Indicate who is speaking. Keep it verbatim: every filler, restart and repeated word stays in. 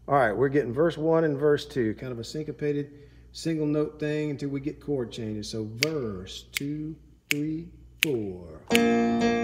Speaker 1: All right, we're getting verse one and verse two, kind of a syncopated single note thing until we get chord changes. So verse two, three, four.